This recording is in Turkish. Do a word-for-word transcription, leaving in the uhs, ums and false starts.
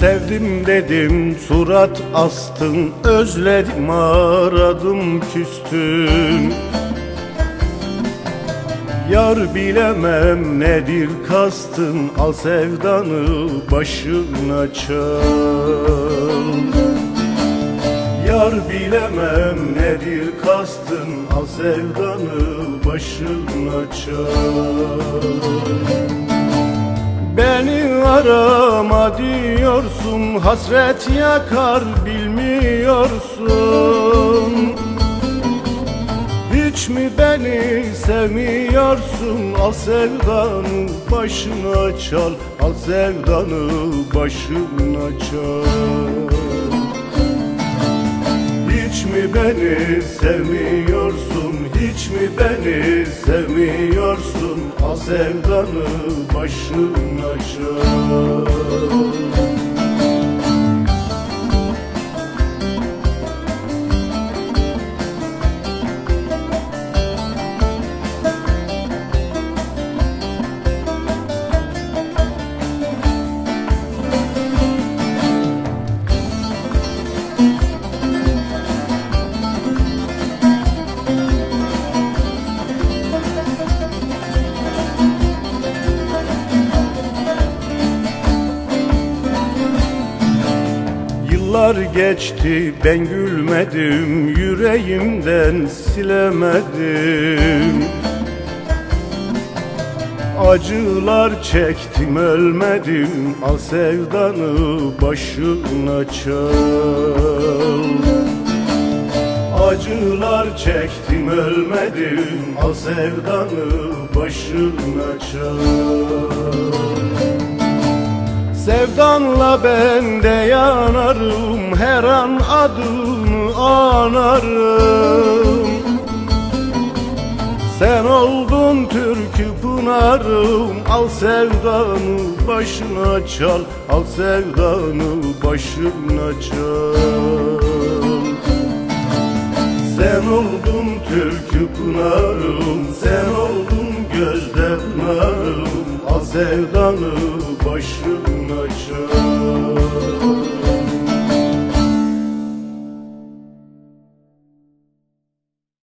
Sevdim dedim surat astın, özledim aradım küstüm. Yar bilemem nedir kastın, al sevdanı başına çal. Yar bilemem nedir kastın, al sevdanı başına çal. Beni arama diyorsun, hasret yakar bilmiyorsun. Hiç mi beni sevmiyorsun, al sevdanı başına çal. Al sevdanı başına çal. Hiç mi beni sevmiyorsun, hiç mi beni sevmiyorsun, al sevdanı başına çal. Yıllar geçti ben gülmedim, yüreğimden silemedim. Acılar çektim ölmedim, al sevdanı başına çal. Acılar çektim ölmedim, al sevdanı başına çal. Sevdanla ben de yanarım, her an adını anarım. Sen oldun türkü pınarım, al sevdanı başına çal. Al sevdanı başına çal. Sen oldun türkü pınarım, sen oldun gözde pınarım, al sevdanı